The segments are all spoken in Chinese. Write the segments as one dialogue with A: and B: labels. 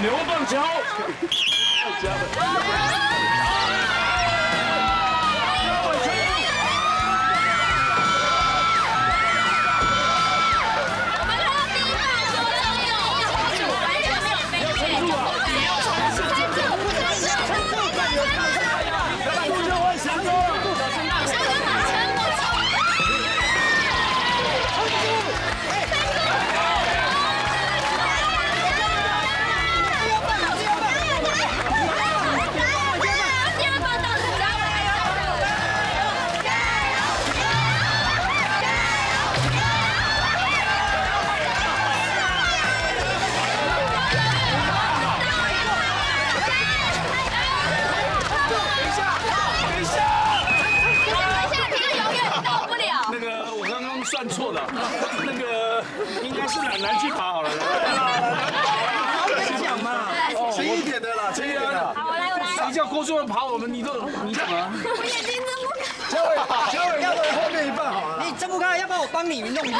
A: 牛棒桥。算错了，那个应该是奶去爬好了。先讲嘛，轻一点的啦，轻一点的。好，我来。谁叫郭俊爬我们？你怎么？我眼睛睁不开。嘉伟，要不然后面一半好了。你睁不开，要不然我帮你弄一下。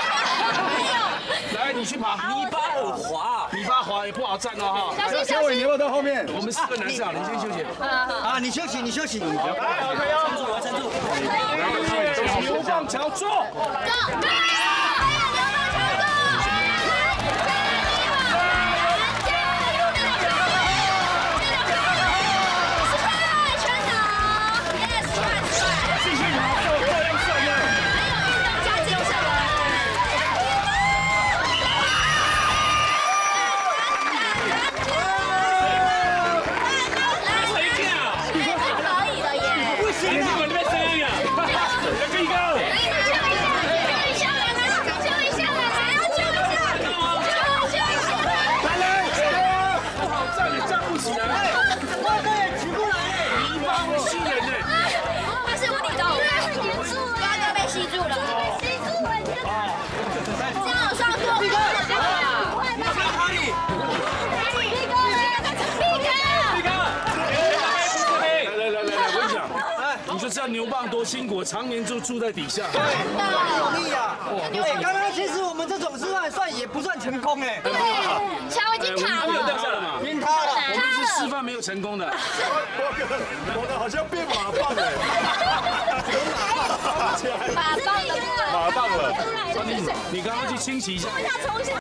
A: 来，你去爬。泥巴很滑，泥巴滑也不好站哦哈。嘉伟，你要不要到后面？我们4个男生啊，你先休息。啊，你休息，你休息。来，撑住。牛棒桥坐。知道牛蒡多辛苦，常年就住在底下，对，不容易啊。对，刚刚其实我们这种示范也不算成功哎。对，桥已经塌了，掉下了嘛，晕塌了。我们是示范没有成功的。我的好像变马棒了。马棒了。马棒了。你刚刚去清洗一下。